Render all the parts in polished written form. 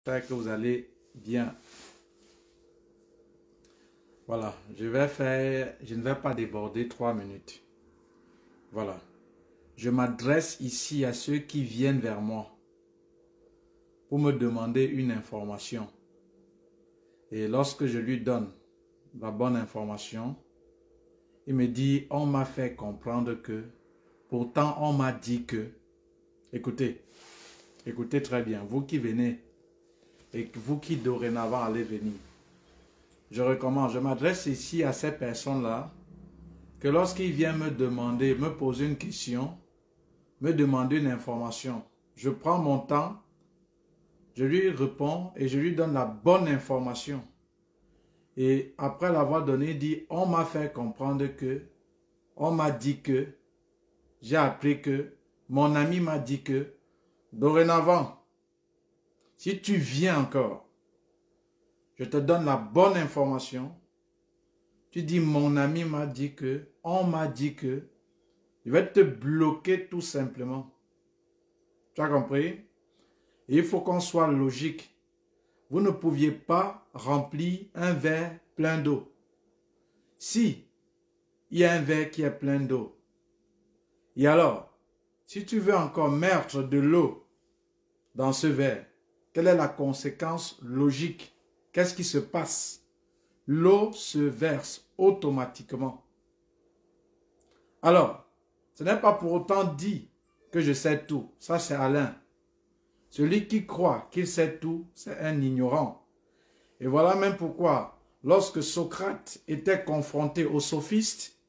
J'espère que vous allez bien. Voilà, je ne vais pas déborder 3 minutes. Voilà. Je m'adresse ici à ceux qui viennent vers moi pour me demander une information. Et lorsque je lui donne la bonne information, il me dit, on m'a fait comprendre que, pourtant on m'a dit que, écoutez très bien, vous qui venez et vous qui dorénavant allez venir, je recommence, je m'adresse ici à ces personnes-là, que lorsqu'ils viennent me demander, me poser une question, me demander une information, je prends mon temps, je lui réponds et je lui donne la bonne information. Et après l'avoir donné, il dit, on m'a fait comprendre que, on m'a dit que, j'ai appris que, mon ami m'a dit que, dorénavant, si tu viens encore, je te donne la bonne information, tu dis, mon ami m'a dit que, on m'a dit que, je vais te bloquer tout simplement. Tu as compris? Et il faut qu'on soit logique. Vous ne pouviez pas remplir un verre plein d'eau. Si il y a un verre qui est plein d'eau, et alors, si tu veux encore mettre de l'eau dans ce verre, quelle est la conséquence logique? Qu'est-ce qui se passe? L'eau se verse automatiquement. Alors, ce n'est pas pour autant dit que je sais tout. Ça, c'est Alain. Celui qui croit qu'il sait tout, c'est un ignorant. Et voilà même pourquoi, lorsque Socrate était confronté aux sophistes,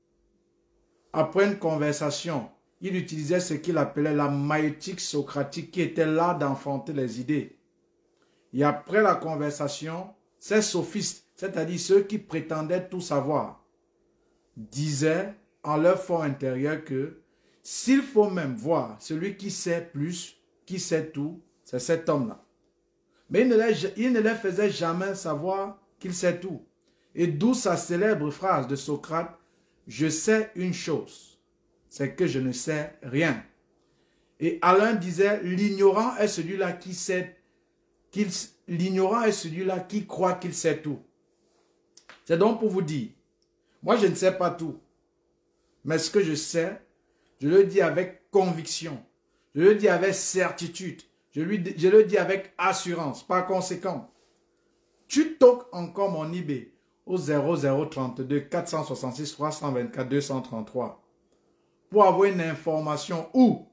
après une conversation, il utilisait ce qu'il appelait la maïeutique socratique, qui était là d'enfanter les idées. Et après la conversation, ces sophistes, c'est-à-dire ceux qui prétendaient tout savoir, disaient en leur fond intérieur que s'il faut même voir celui qui sait plus, qui sait tout, c'est cet homme-là. Mais il ne les faisait jamais savoir qu'il sait tout. Et d'où sa célèbre phrase de Socrate, « Je sais une chose, c'est que je ne sais rien. » Et Alain disait, l'ignorant est celui-là qui sait, l'ignorant est celui-là qui croit qu'il sait tout. C'est donc pour vous dire, moi je ne sais pas tout, mais ce que je sais, je le dis avec conviction. Je le dis avec certitude. Je le dis avec assurance. Par conséquent, tu toques encore mon eBay au 0032 466 324 233 pour avoir une information où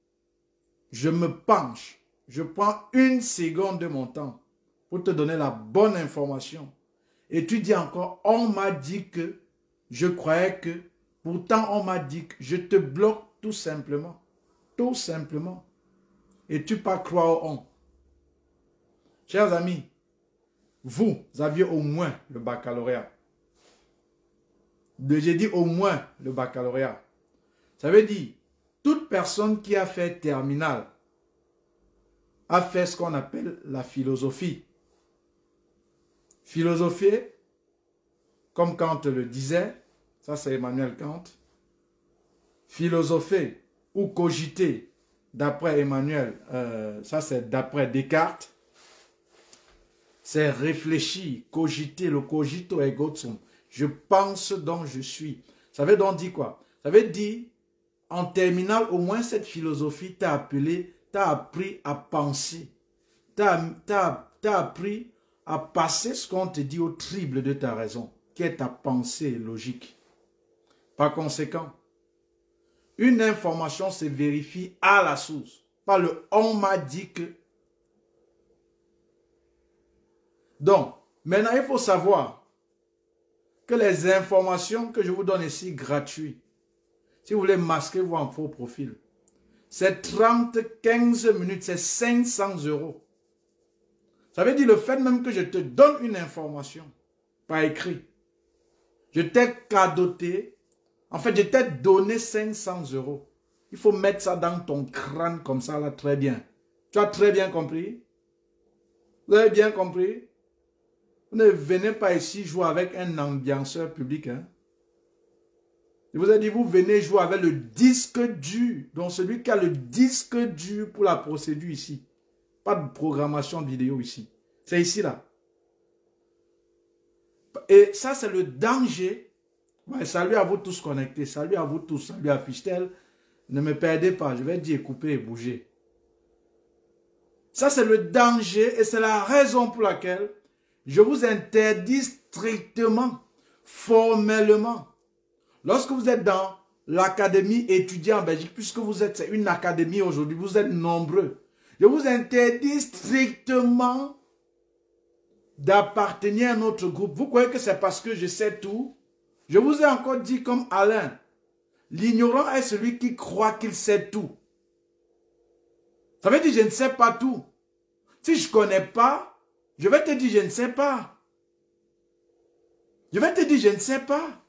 je me penche, je prends une seconde de mon temps pour te donner la bonne information. Et tu dis encore, on m'a dit que, je croyais que, pourtant on m'a dit que, je te bloque tout simplement. Tout simplement. Et tu pas croire au on. Chers amis, vous aviez au moins le baccalauréat. J'ai dit au moins le baccalauréat. Ça veut dire, toute personne qui a fait terminale a fait ce qu'on appelle la philosophie. Philosopher, comme Kant le disait, ça c'est Emmanuel Kant, philosopher ou cogiter, d'après Emmanuel, ça c'est d'après Descartes, c'est réfléchir, cogiter, le cogito ergo sum. Je pense donc je suis. Ça veut donc dire quoi? Ça veut dire, en terminale, au moins cette philosophie t'a appris à penser. T'as appris à passer ce qu'on te dit au triple de ta raison, qui est ta pensée logique. Par conséquent, une information se vérifie à la source. Pas le « on m'a dit que ». Donc, maintenant, il faut savoir que les informations que je vous donne ici gratuites, si vous voulez masquer vos faux profil, c'est 15 minutes, c'est 500 €. Ça veut dire le fait même que je te donne une information par écrit. Je t'ai cadoté. En fait, je t'ai donné 500 €. Il faut mettre ça dans ton crâne comme ça, là, très bien. Tu as très bien compris? Vous avez bien compris? Vous ne venez pas ici jouer avec un ambianceur public. Hein? Je vous ai dit, vous venez jouer avec le disque dur. Donc, celui qui a le disque dur pour la procédure ici. Pas de programmation vidéo ici. C'est ici, là. Et ça, c'est le danger. Ouais, salut à vous tous connectés. Salut à vous tous. Salut à Fichtel. Ne me perdez pas. Je vais dire couper et bouger. Ça, c'est le danger et c'est la raison pour laquelle je vous interdis strictement, formellement. Lorsque vous êtes dans l'académie étudiante en Belgique, puisque vous êtes, c'est une académie aujourd'hui, vous êtes nombreux. Je vous interdis strictement d'appartenir à notre groupe. Vous croyez que c'est parce que je sais tout? Je vous ai encore dit comme Alain, l'ignorant est celui qui croit qu'il sait tout. Ça veut dire je ne sais pas tout. Si je ne connais pas, je vais te dire je ne sais pas. Je vais te dire je ne sais pas.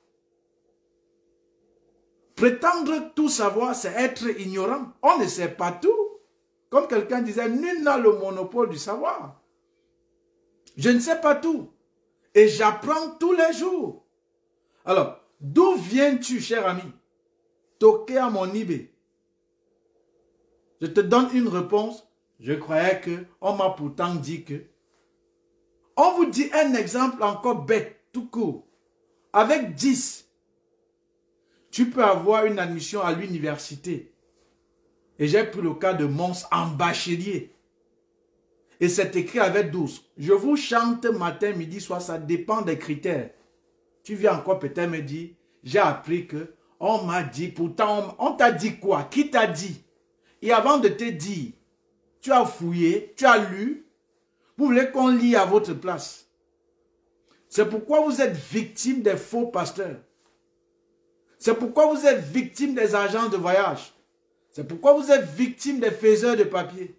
Prétendre tout savoir, c'est être ignorant. On ne sait pas tout. Comme quelqu'un disait, nul n'a le monopole du savoir. Je ne sais pas tout. Et j'apprends tous les jours. Alors, d'où viens-tu, cher ami? Toquer à mon eBay. Je te donne une réponse. Je croyais que, on m'a pourtant dit que. On vous dit un exemple encore bête, tout court. Avec 10, tu peux avoir une admission à l'université. Et j'ai pris le cas de Mons en bachelier. Et c'est écrit avec 12. Je vous chante matin, midi, soir, ça dépend des critères. Tu viens encore peut-être me dire, j'ai appris que, on m'a dit, pourtant, on t'a dit quoi? Qui t'a dit? Et avant de te dire, tu as fouillé, tu as lu, vous voulez qu'on lit à votre place. C'est pourquoi vous êtes victime des faux pasteurs. C'est pourquoi vous êtes victime des agents de voyage. C'est pourquoi vous êtes victime des faiseurs de papier.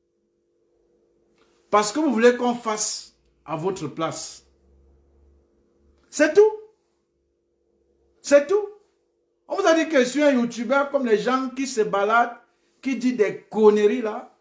Parce que vous voulez qu'on fasse à votre place. C'est tout. C'est tout. On vous a dit que je suis un youtubeur comme les gens qui se baladent, qui disent des conneries là.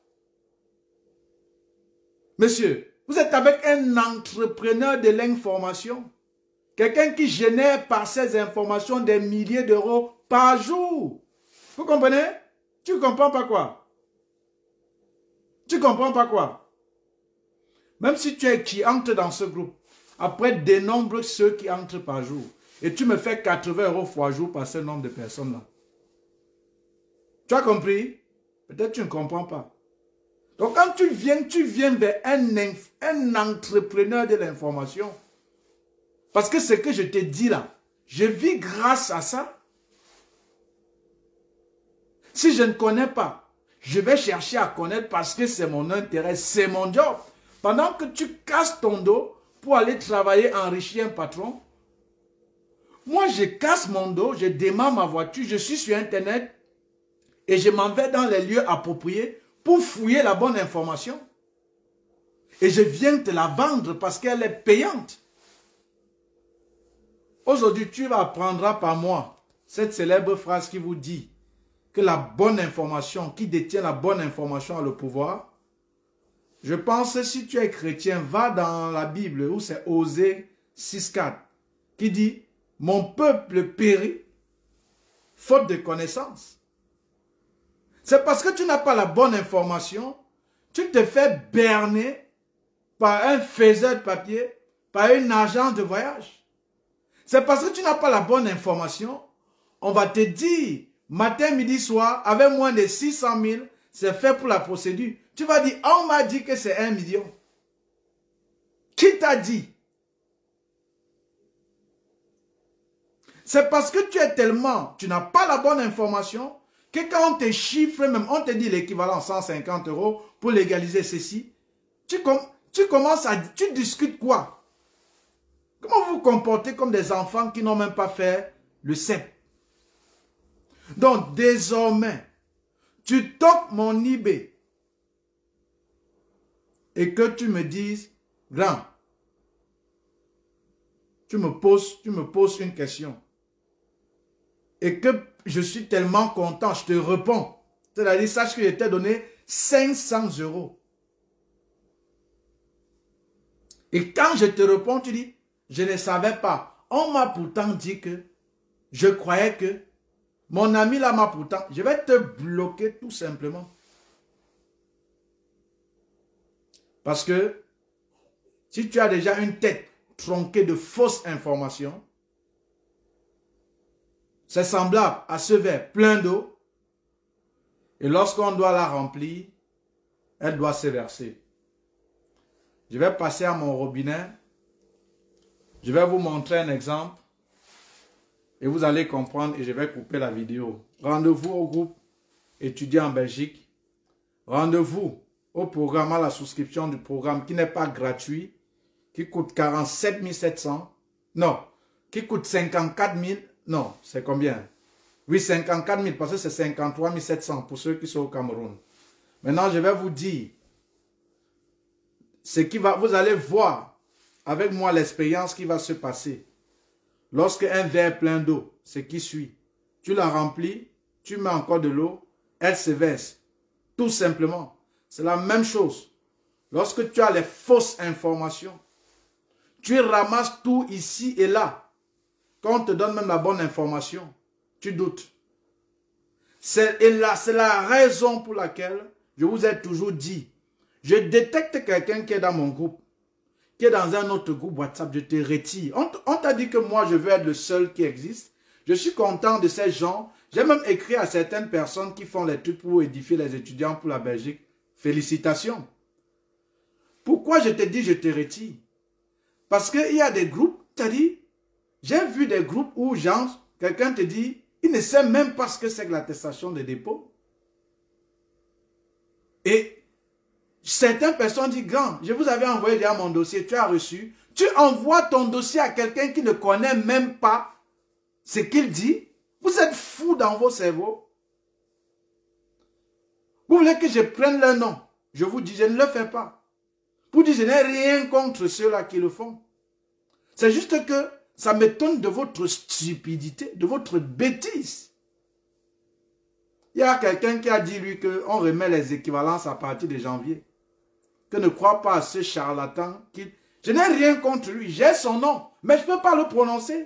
Monsieur, vous êtes avec un entrepreneur de l'information. Quelqu'un qui génère par ses informations des milliers d'euros par jour. Vous comprenez? Tu ne comprends pas quoi? Tu ne comprends pas quoi? Même si tu es qui entre dans ce groupe, après dénombre ceux qui entrent par jour. Et tu me fais 80 euros par jour par ce nombre de personnes-là. Tu as compris? Peut-être tu ne comprends pas. Donc quand tu viens vers un entrepreneur de l'information. Parce que ce que je te dis là, je vis grâce à ça. Si je ne connais pas, je vais chercher à connaître parce que c'est mon intérêt, c'est mon job. Pendant que tu casses ton dos pour aller travailler, enrichir un patron, moi je casse mon dos, je démarre ma voiture, je suis sur Internet et je m'en vais dans les lieux appropriés pour fouiller la bonne information. Et je viens te la vendre parce qu'elle est payante. Aujourd'hui, tu apprendras par moi cette célèbre phrase qui vous dit que la bonne information, qui détient la bonne information a le pouvoir. Je pense que si tu es chrétien, va dans la Bible où c'est Osée 6,4 qui dit « Mon peuple périt faute de connaissance ». C'est parce que tu n'as pas la bonne information, tu te fais berner par un faiseur de papier, par une agence de voyage. C'est parce que tu n'as pas la bonne information, on va te dire, matin, midi, soir, avec moins de 600 000, c'est fait pour la procédure. Tu vas dire, on m'a dit que c'est 1 million. Qui t'a dit? C'est parce que tu n'as pas la bonne information, que quand on te chiffre, même on te dit l'équivalent 150 euros pour légaliser ceci, tu discutes quoi? Comment vous vous comportez comme des enfants qui n'ont même pas fait le CEP? Donc, désormais, tu toques mon eBay et que tu me dises, grand, tu me poses une question et que je suis tellement content, je te réponds. C'est-à-dire, sache que je t'ai donné 500 euros. Et quand je te réponds, tu dis, je ne savais pas. On m'a pourtant dit que, je croyais que, mon ami là m'a pourtant, je vais te bloquer tout simplement. Parce que si tu as déjà une tête tronquée de fausses informations, c'est semblable à ce verre plein d'eau. Et lorsqu'on doit la remplir, elle doit se verser. Je vais passer à mon robinet. Je vais vous montrer un exemple. Et vous allez comprendre et je vais couper la vidéo. Rendez-vous au groupe étudiant en Belgique. Rendez-vous au programme, à la souscription du programme qui n'est pas gratuit, qui coûte 47 700. Non, qui coûte 54 000. Non, c'est combien? Oui, 54 000 parce que c'est 53 700 pour ceux qui sont au Cameroun. Maintenant, je vais vous dire ce qui va, vous allez voir avec moi l'expérience qui va se passer. Lorsque un verre plein d'eau, ce qui suit, tu la remplis, tu mets encore de l'eau, elle se verse. Tout simplement. C'est la même chose. Lorsque tu as les fausses informations, tu ramasses tout ici et là. Quand on te donne même la bonne information, tu doutes. C'est la raison pour laquelle je vous ai toujours dit, je détecte quelqu'un qui est dans mon groupe, qui est dans un autre groupe WhatsApp, je te retire. On t'a dit que moi, je veux être le seul qui existe. Je suis content de ces gens. J'ai même écrit à certaines personnes qui font les trucs pour édifier les étudiants pour la Belgique. Félicitations. Pourquoi je te dis je te retire? Parce qu'il y a des groupes, tu as dit, j'ai vu des groupes où quelqu'un te dit, il ne sait même pas ce que c'est que l'attestation de dépôt. Et certaines personnes disent, grand, je vous avais envoyé déjà mon dossier, tu as reçu. Tu envoies ton dossier à quelqu'un qui ne connaît même pas ce qu'il dit. Vous êtes fous dans vos cerveaux. Vous voulez que je prenne leur nom? Je vous dis, je ne le fais pas. Vous dites, je n'ai rien contre ceux-là qui le font. C'est juste que ça m'étonne de votre stupidité, de votre bêtise. Il y a quelqu'un qui a dit, lui, qu'on remet les équivalences à partir de janvier. Que ne crois pas à ce charlatan qui... Je n'ai rien contre lui, j'ai son nom, mais je ne peux pas le prononcer.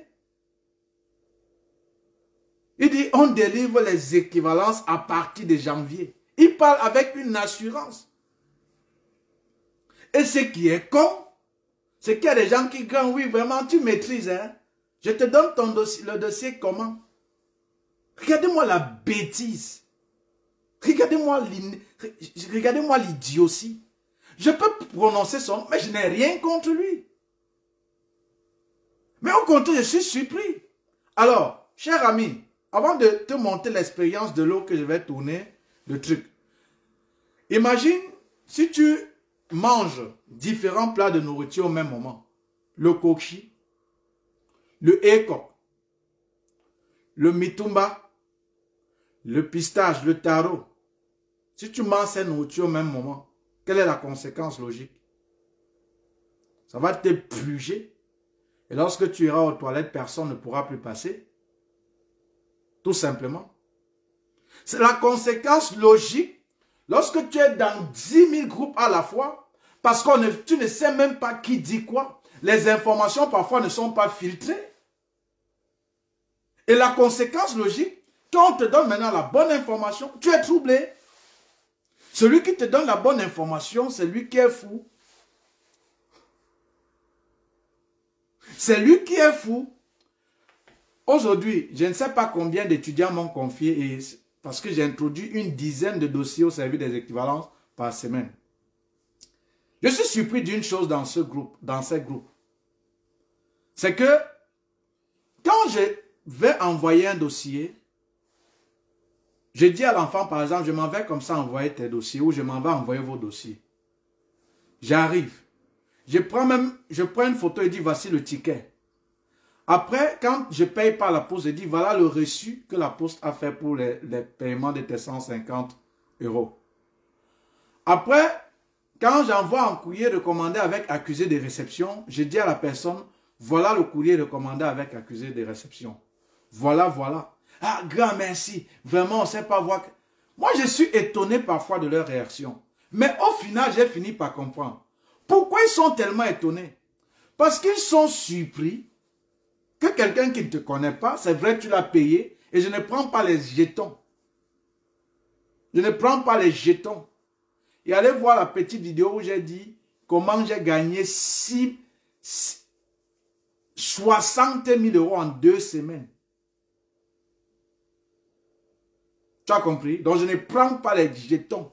Il dit, on délivre les équivalences à partir de janvier. Il parle avec une assurance. Et ce qui est con, c'est qu'il y a des gens qui gagnent, oui, vraiment, tu maîtrises, hein. Je te donne ton dossier, le dossier comment? Regardez-moi la bêtise. Regardez-moi l'idiotie. Je peux prononcer son nom, mais je n'ai rien contre lui. Mais au contraire, je suis surpris. Alors, cher ami, avant de te montrer l'expérience de l'eau que je vais tourner, le truc. Imagine si tu manges différents plats de nourriture au même moment. Le koki, le eko, le mitumba, le pistache, le taro. Si tu manges ces nourritures au même moment, quelle est la conséquence logique? Ça va te purger. Et lorsque tu iras aux toilettes, personne ne pourra plus passer. Tout simplement. C'est la conséquence logique lorsque tu es dans 10 000 groupes à la fois, parce que tu ne sais même pas qui dit quoi. Les informations parfois ne sont pas filtrées. Et la conséquence logique, quand on te donne maintenant la bonne information, tu es troublé. Celui qui te donne la bonne information, c'est lui qui est fou. C'est lui qui est fou. Aujourd'hui, je ne sais pas combien d'étudiants m'ont confié, parce que j'ai introduit une dizaine de dossiers au service des équivalences par semaine. Je suis surpris d'une chose dans ces groupes. C'est que quand je vais envoyer un dossier, je dis à l'enfant, par exemple, je m'en vais comme ça envoyer tes dossiers ou je m'en vais envoyer vos dossiers. J'arrive. Je prends une photo et dis, voici le ticket. Après, quand je paye par la poste, je dis, voilà le reçu que la poste a fait pour les paiements de tes 150 €. Après, quand j'envoie un courrier recommandé avec accusé de réception, je dis à la personne, voilà le courrier recommandé avec accusé de réception. Voilà, voilà. Ah, grand merci. Vraiment, on ne sait pas voir. Moi, je suis étonné parfois de leur réaction. Mais au final, j'ai fini par comprendre. Pourquoi ils sont tellement étonnés? Parce qu'ils sont surpris que quelqu'un qui ne te connaît pas, c'est vrai, tu l'as payé, et je ne prends pas les jetons. Je ne prends pas les jetons. Et allez voir la petite vidéo où j'ai dit, comment j'ai gagné 60 000 euros en 2 semaines. Tu as compris? Donc je ne prends pas les jetons.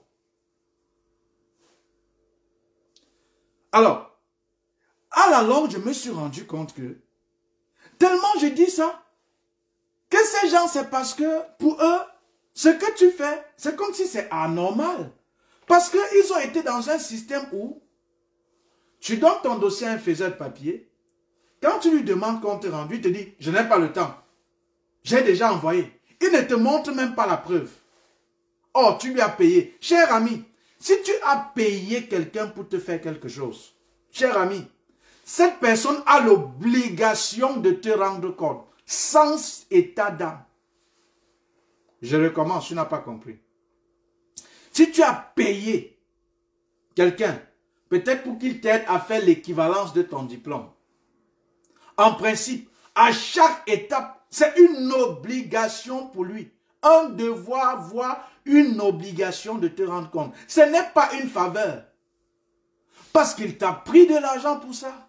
Alors, à la longue, je me suis rendu compte que, tellement je dis ça, que ces gens, c'est parce que, pour eux, ce que tu fais, c'est comme si c'est anormal. Parce qu'ils ont été dans un système où tu donnes ton dossier à un faiseur de papier. Quand tu lui demandes compte rendu, il te dit, je n'ai pas le temps. J'ai déjà envoyé. Il ne te montre même pas la preuve. Oh, tu lui as payé. Cher ami, si tu as payé quelqu'un pour te faire quelque chose, cher ami, cette personne a l'obligation de te rendre compte, sans état d'âme. Je recommence, tu n'as pas compris. Si tu as payé quelqu'un, peut-être pour qu'il t'aide à faire l'équivalence de ton diplôme, en principe, à chaque étape, c'est une obligation pour lui. Un devoir, voire une obligation de te rendre compte. Ce n'est pas une faveur. Parce qu'il t'a pris de l'argent pour ça.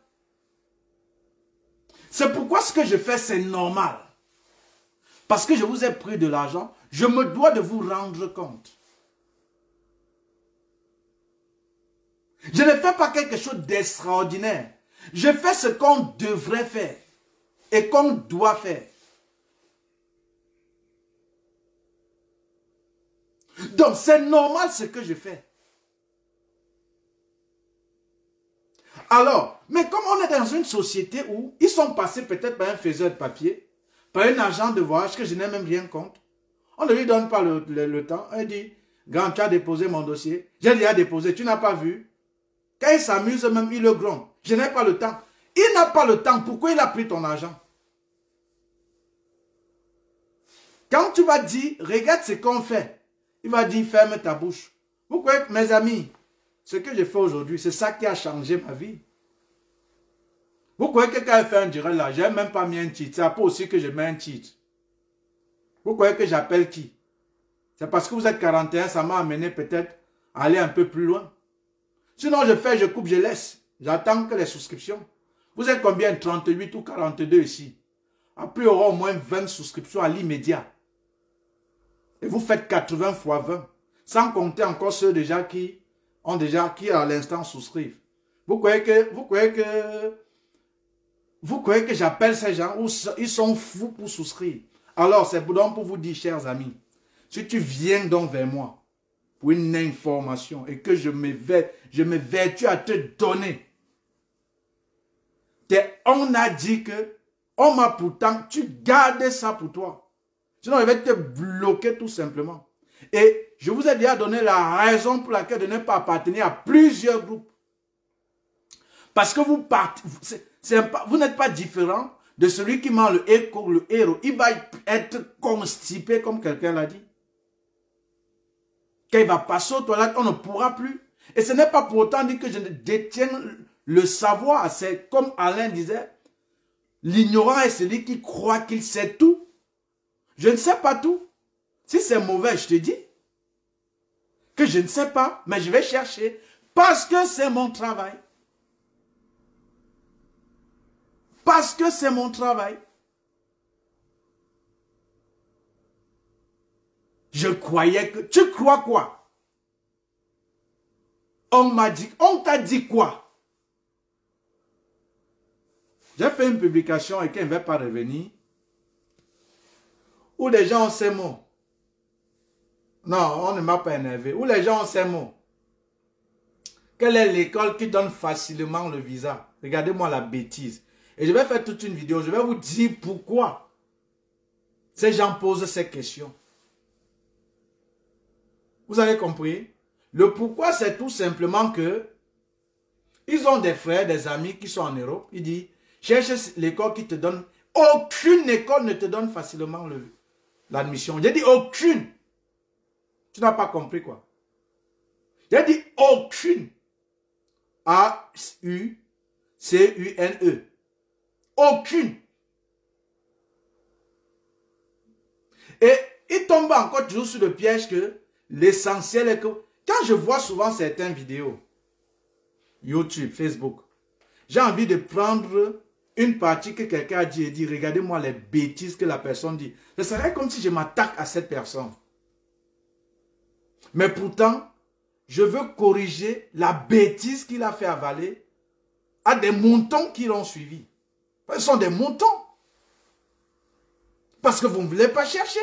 C'est pourquoi ce que je fais, c'est normal. Parce que je vous ai pris de l'argent, je me dois de vous rendre compte. Je ne fais pas quelque chose d'extraordinaire. Je fais ce qu'on devrait faire et qu'on doit faire. Donc, c'est normal ce que je fais. Alors, mais comme on est dans une société où ils sont passés peut-être par un faiseur de papier, par un agent de voyage que je n'ai même rien contre, on ne lui donne pas le temps. Il dit, grand, tu as déposé mon dossier. J'ai déjà déposé, tu n'as pas vu. Quand il s'amuse même, il le gronde. Je n'ai pas le temps. Il n'a pas le temps. Pourquoi il a pris ton argent? Quand tu vas dire, regarde ce qu'on fait, il va dire, ferme ta bouche. Vous croyez que, mes amis, ce que je fais aujourd'hui, c'est ça qui a changé ma vie. Vous croyez que quand il fait un direct là, je n'ai même pas mis un titre. C'est pas aussi que je mets un titre. Vous croyez que j'appelle qui? C'est parce que vous êtes 41, ça m'a amené peut-être à aller un peu plus loin. Sinon, je fais, je coupe, je laisse. J'attends que les souscriptions. Vous êtes combien? 38 ou 42 ici. Après, il y aura au moins 20 souscriptions à l'immédiat. Et vous faites 80 fois 20. Sans compter encore ceux déjà qui à l'instant souscrivent. Vous croyez que j'appelle ces gens où ils sont fous pour souscrire. Alors, c'est donc pour vous dire, chers amis, si tu viens donc vers moi pour une information et que je me vertue à te donner, on a dit que, on m'a pourtant, tu gardes ça pour toi. Sinon, je vais te bloquer tout simplement. Et je vous ai déjà donné la raison pour laquelle de ne pas appartenir à plusieurs groupes. Parce que vous n'êtes pas différent de celui qui ment le héros. Il va être constipé comme quelqu'un l'a dit. Quand il va passer aux toilettes, on ne pourra plus. Et ce n'est pas pour autant dire que je ne détiens le savoir. C'est comme Alain disait, l'ignorant est celui qui croit qu'il sait tout. Je ne sais pas tout. Si c'est mauvais, je te dis que je ne sais pas, mais je vais chercher parce que c'est mon travail. Parce que c'est mon travail. Je croyais que... Tu crois quoi? On t'a dit quoi? J'ai fait une publication et qu'elle ne va pas revenir. Où les gens ont ces mots. Non, on ne m'a pas énervé. Où les gens ont ces mots. Quelle est l'école qui donne facilement le visa? Regardez-moi la bêtise. Et je vais faire toute une vidéo. Je vais vous dire pourquoi ces gens posent ces questions. Vous avez compris? Le pourquoi, c'est tout simplement que ils ont des frères, des amis qui sont en Europe. Ils disent, cherche l'école qui te donne. Aucune école ne te donne facilement l'admission. J'ai dit aucune. Tu n'as pas compris quoi? J'ai dit aucune. A-U-C-U-N-E. Aucune. Et il tombe encore toujours sur le piège que l'essentiel est que, quand je vois souvent certaines vidéos, YouTube, Facebook. J'ai envie de prendre une partie que quelqu'un a dit et dire, regardez-moi les bêtises que la personne dit. Ce serait comme si je m'attaque à cette personne. Mais pourtant, je veux corriger la bêtise qu'il a fait avaler à des moutons qui l'ont suivi. Ce sont des moutons. Parce que vous ne voulez pas chercher.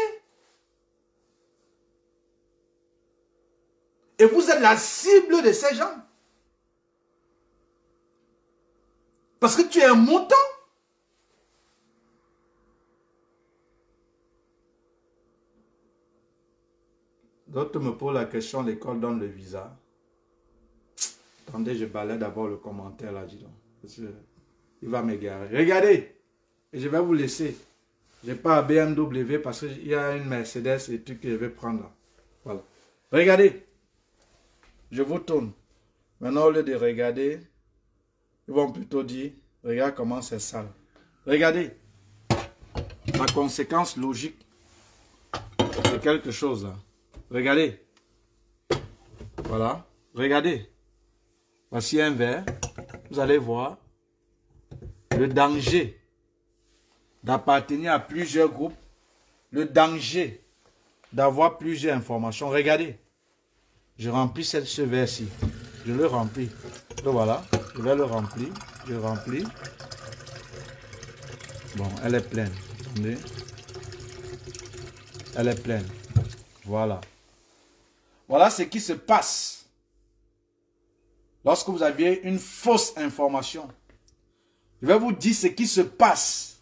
Et vous êtes la cible de ces gens. Parce que tu es un mouton. D'autres me posent la question, l'école donne le visa. Attendez, je balaye d'abord le commentaire là, dis donc. Parce que il va m'égarer. Regardez. Et je vais vous laisser. Je n'ai pas un BMW parce qu'il y a une Mercedes et tout que je vais prendre là. Voilà. Regardez. Je vous tourne. Maintenant, au lieu de regarder, ils vont plutôt dire, regarde comment c'est sale. Regardez. La conséquence logique de quelque chose là. Regardez. Voilà. Regardez. Voici un verre. Vous allez voir le danger d'appartenir à plusieurs groupes. Le danger d'avoir plusieurs informations. Regardez. Je remplis ce verre-ci. Je le remplis. Donc voilà. Je vais le remplir. Je remplis. Bon, elle est pleine. Attendez. Elle est pleine. Voilà. Voilà ce qui se passe lorsque vous aviez une fausse information. Je vais vous dire ce qui se passe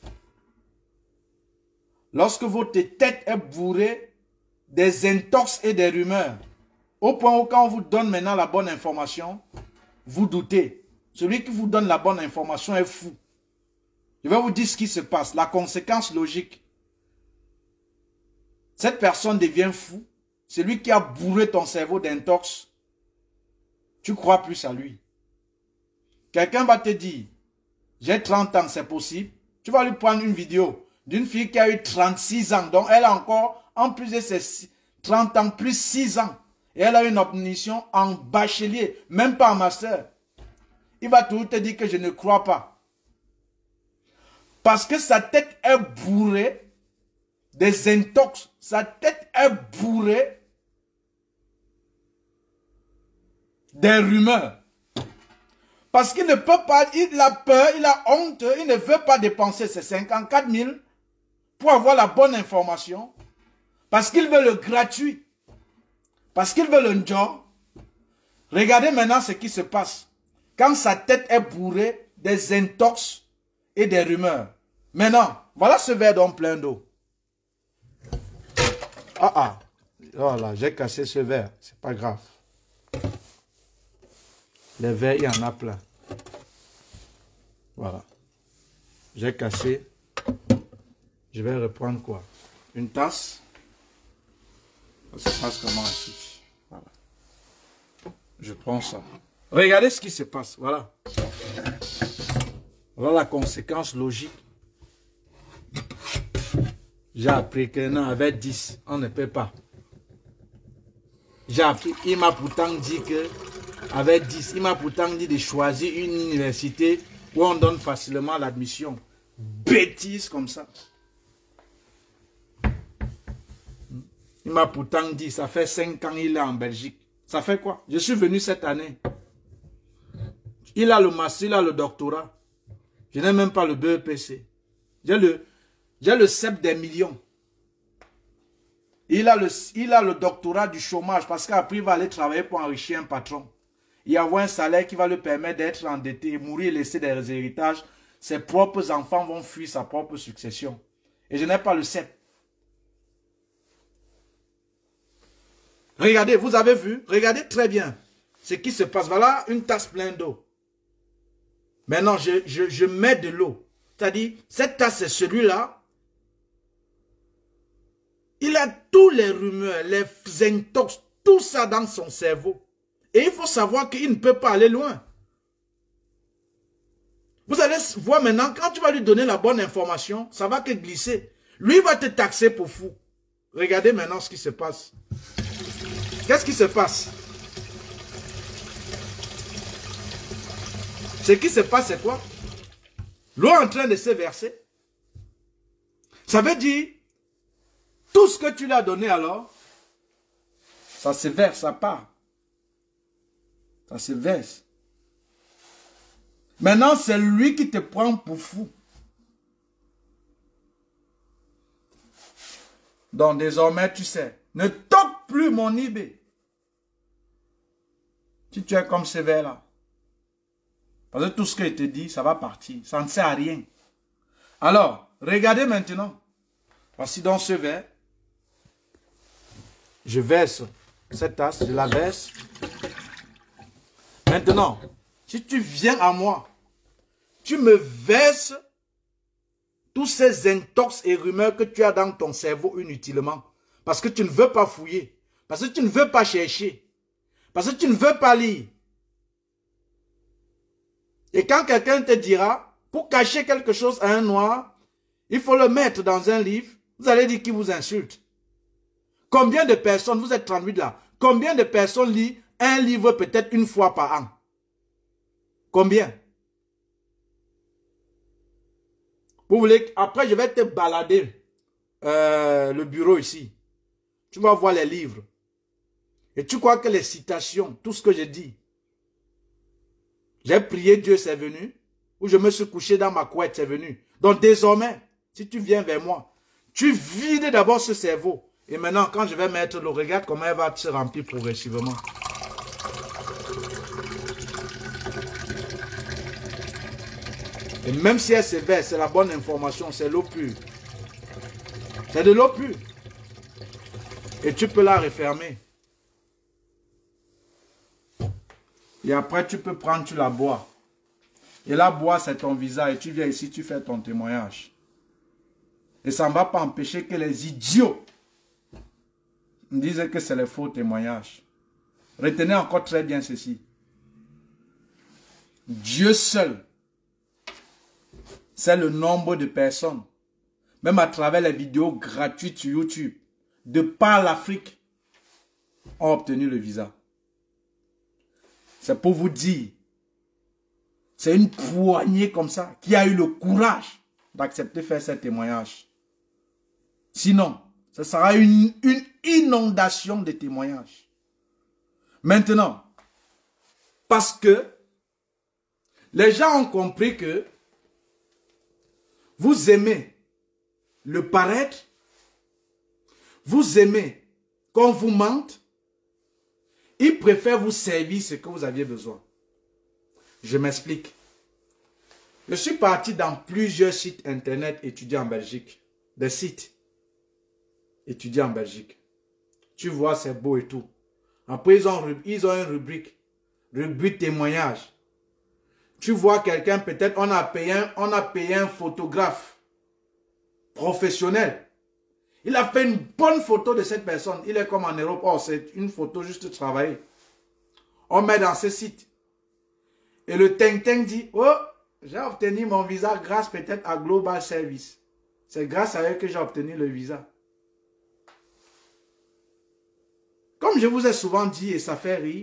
lorsque votre tête est bourrée des intox et des rumeurs. Au point où quand on vous donne maintenant la bonne information, vous doutez. Celui qui vous donne la bonne information est fou. Je vais vous dire ce qui se passe. La conséquence logique. Cette personne devient fou. Celui qui a bourré ton cerveau d'intox, tu crois plus à lui. Quelqu'un va te dire, j'ai 30 ans, c'est possible. Tu vas lui prendre une vidéo d'une fille qui a eu 36 ans. Donc elle a encore, en plus de ses 30 ans, plus 6 ans. Et elle a une obtention en bachelier, même pas en master. Il va toujours te dire que je ne crois pas. Parce que sa tête est bourrée des intox. Sa tête est bourrée des rumeurs. Parce qu'il ne peut pas, il a peur, il a honte, il ne veut pas dépenser ses 54 000 pour avoir la bonne information. Parce qu'il veut le gratuit. Parce qu'il veut le job. Regardez maintenant ce qui se passe. Quand sa tête est bourrée des intox et des rumeurs. Maintenant, voilà ce verre d'homme plein d'eau. Voilà, j'ai cassé ce verre. C'est pas grave. Les verres, il y en a plein. Voilà. J'ai cassé. Je vais reprendre quoi? Une tasse. Ça se passe comment ici? Voilà. Je prends ça. Regardez ce qui se passe. Voilà. Voilà la conséquence logique. J'ai appris que non, avec 10, on ne peut pas. J'ai appris, il m'a pourtant dit que avec 10, il m'a pourtant dit de choisir une université où on donne facilement l'admission. Bêtise comme ça. Il m'a pourtant dit, ça fait 5 ans il est en Belgique. Ça fait quoi? Je suis venu cette année. Il a le master, il a le doctorat. Je n'ai même pas le BEPC. J'ai le CEP des millions. Il a le doctorat du chômage parce qu'après il va aller travailler pour enrichir un patron. Il y a un salaire qui va lui permettre d'être endetté, mourir et laisser des héritages. Ses propres enfants vont fuir sa propre succession. Et je n'ai pas le CEP. Regardez, vous avez vu? Regardez très bien ce qui se passe. Voilà une tasse pleine d'eau. Maintenant, je mets de l'eau. C'est-à-dire, cette tasse, c'est celui-là. Il a tous les rumeurs, les intox, tout ça dans son cerveau. Et il faut savoir qu'il ne peut pas aller loin. Vous allez voir maintenant, quand tu vas lui donner la bonne information, ça va que glisser. Lui va te taxer pour fou. Regardez maintenant ce qui se passe. Qu'est-ce qui se passe? Ce qui se passe, c'est quoi? L'eau est en train de se verser. Ça veut dire, tout ce que tu lui as donné alors, ça se verse, ça part. Ça se verse. Maintenant, c'est lui qui te prend pour fou. Donc, désormais, tu sais, ne toque plus mon eBay. Si tu es comme ce verre-là. Parce que tout ce qu'il te dit, ça va partir. Ça ne sert à rien. Alors, regardez maintenant. Voici dans ce verre. Je verse cette tasse, je la verse. Maintenant, si tu viens à moi, tu me verses tous ces intox et rumeurs que tu as dans ton cerveau inutilement. Parce que tu ne veux pas fouiller. Parce que tu ne veux pas chercher. Parce que tu ne veux pas lire. Et quand quelqu'un te dira, pour cacher quelque chose à un noir, il faut le mettre dans un livre, vous allez dire qu'il vous insulte. Combien de personnes, vous êtes 38 là, combien de personnes lisent un livre peut-être une fois par an? Combien? Vous voulez, après je vais te balader le bureau ici. Tu vas voir les livres. Et tu crois que les citations, tout ce que je dis, j'ai prié, Dieu c'est venu, ou je me suis couché dans ma couette, c'est venu. Donc désormais, si tu viens vers moi, tu vides d'abord ce cerveau. Et maintenant, quand je vais mettre l'eau, regarde comment elle va se remplir progressivement. Et même si elle se verse, c'est la bonne information, c'est l'eau pure. C'est de l'eau pure. Et tu peux la refermer. Et après, tu peux prendre, tu la bois. Et la bois, c'est ton visage. Et tu viens ici, tu fais ton témoignage. Et ça ne va pas empêcher que les idiots disent que c'est les faux témoignages. Retenez encore très bien ceci. Dieu seul, c'est le nombre de personnes, même à travers les vidéos gratuites sur YouTube, de par l'Afrique, ont obtenu le visa. C'est pour vous dire, c'est une poignée comme ça qui a eu le courage d'accepter de faire ce témoignage. Sinon, ce sera une inondation de témoignages. Maintenant, parce que les gens ont compris que vous aimez le paraître, vous aimez qu'on vous mente, ils préfèrent vous servir ce que vous aviez besoin. Je m'explique. Je suis parti dans plusieurs sites internet étudiés en Belgique. Des sites étudiés en Belgique. Tu vois, c'est beau et tout. Après, ils ont une rubrique témoignage. Tu vois quelqu'un, peut-être on a payé un photographe professionnel. Il a fait une bonne photo de cette personne. Il est comme en Europe. Oh, c'est une photo juste travaillée. On met dans ce site. Et le Teng dit, oh, j'ai obtenu mon visa grâce peut-être à Global Service. C'est grâce à eux que j'ai obtenu le visa. Comme je vous ai souvent dit, et ça fait rire,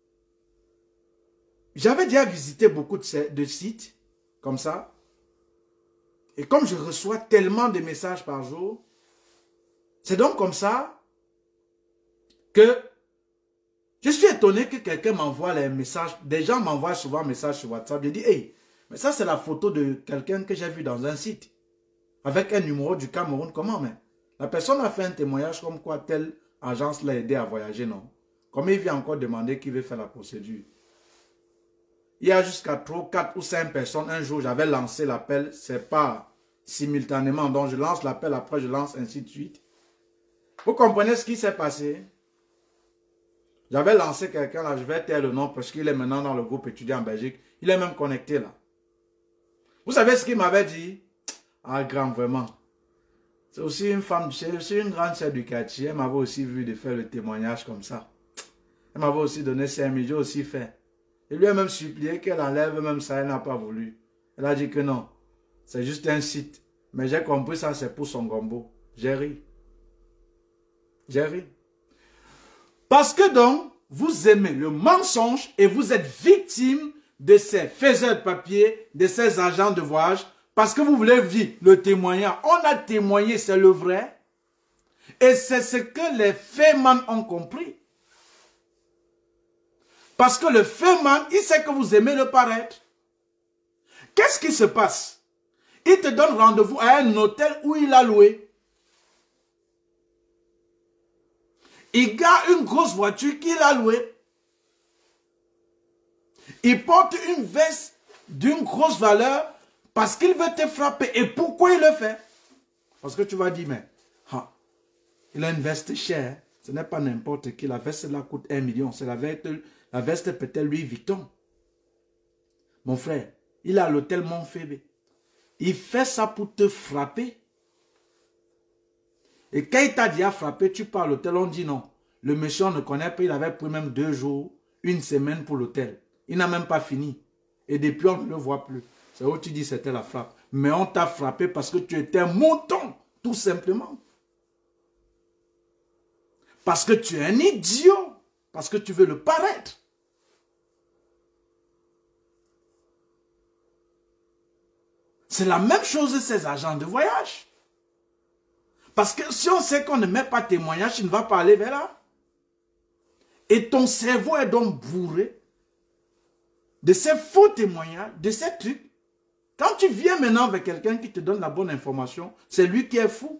j'avais déjà visité beaucoup de sites comme ça. Et comme je reçois tellement de messages par jour, c'est donc comme ça que je suis étonné que quelqu'un m'envoie les messages. Des gens m'envoient souvent un message sur WhatsApp. Je dis, hey, mais ça c'est la photo de quelqu'un que j'ai vu dans un site. Avec un numéro du Cameroun. Comment, mais la personne a fait un témoignage comme quoi telle agence l'a aidé à voyager, non? Comment il vient encore demander qui veut faire la procédure? Il y a jusqu'à 3, 4 ou 5 personnes. Un jour, j'avais lancé l'appel. C'est pas simultanément. Donc, je lance l'appel, après je lance ainsi de suite. Vous comprenez ce qui s'est passé? J'avais lancé quelqu'un là, je vais taire le nom parce qu'il est maintenant dans le groupe étudiant en Belgique. Il est même connecté là. Vous savez ce qu'il m'avait dit? Ah, grand, vraiment. C'est aussi une femme, c'est aussi une grande chef du quartier. Elle m'avait aussi vu de faire le témoignage comme ça. Elle m'avait aussi donné 5 000, j'ai aussi fait. Il lui a même supplié qu'elle enlève même ça, elle n'a pas voulu. Elle a dit que non, c'est juste un site. Mais j'ai compris ça, c'est pour son gombo. J'ai ri. J'ai ri. Parce que donc, vous aimez le mensonge et vous êtes victime de ces faiseurs de papier, de ces agents de voyage, parce que vous voulez dire le témoignage. On a témoigné, c'est le vrai. Et c'est ce que les Feman ont compris. Parce que le Feman, il sait que vous aimez le paraître. Qu'est-ce qui se passe? Il te donne rendez-vous à un hôtel où il a loué. Il garde une grosse voiture qu'il a louée. Il porte une veste d'une grosse valeur parce qu'il veut te frapper. Et pourquoi il le fait? Parce que tu vas dire, mais il a une veste chère. Ce n'est pas n'importe qui. La veste là coûte 1 million. C'est la veste peut-être Louis Vuitton. Mon frère, il est à l'hôtel Montfébé. Il fait ça pour te frapper. Et quand il t'a dit à frapper, tu pars à l'hôtel, on dit non. Le monsieur, on ne connaît pas, il avait pris même 2 jours, 1 semaine pour l'hôtel. Il n'a même pas fini. Et depuis, on ne le voit plus. C'est où tu dis c'était la frappe. Mais on t'a frappé parce que tu étais un mouton, tout simplement. Parce que tu es un idiot. Parce que tu veux le paraître. C'est la même chose ces agents de voyage. Parce que si on sait qu'on ne met pas témoignage, tu ne vas pas aller vers là. Et ton cerveau est donc bourré de ces faux témoignages, de ces trucs. Quand tu viens maintenant avec quelqu'un qui te donne la bonne information, c'est lui qui est fou.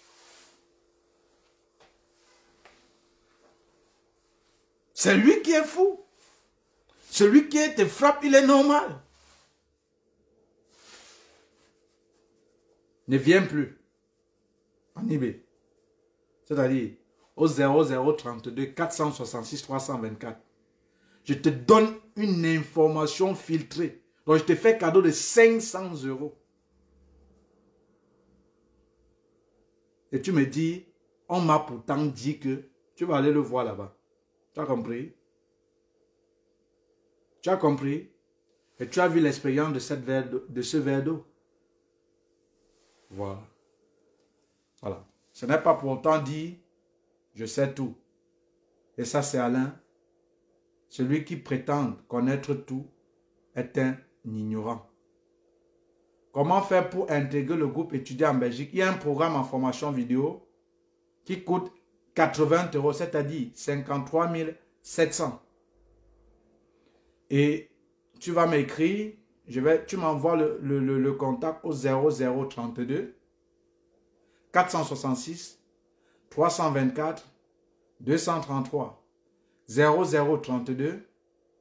C'est lui qui est fou. Celui qui te frappe, il est normal. Ne viens plus en eBay. C'est-à-dire au 0032 466 324. Je te donne une information filtrée. Donc je te fais cadeau de 500 €. Et tu me dis, on m'a pourtant dit que tu vas aller le voir là-bas. Tu as compris? Tu as compris? Et tu as vu l'expérience de ce verre d'eau. Voilà. Voilà. Ce n'est pas pour autant dit, je sais tout. Et ça, c'est Alain. Celui qui prétend connaître tout est un ignorant. Comment faire pour intégrer le groupe étudiant en Belgique? Il y a un programme en formation vidéo qui coûte 80 €, c'est-à-dire 53 700. Et tu vas m'écrire, tu m'envoies le contact au 0032 466 324 233. 0032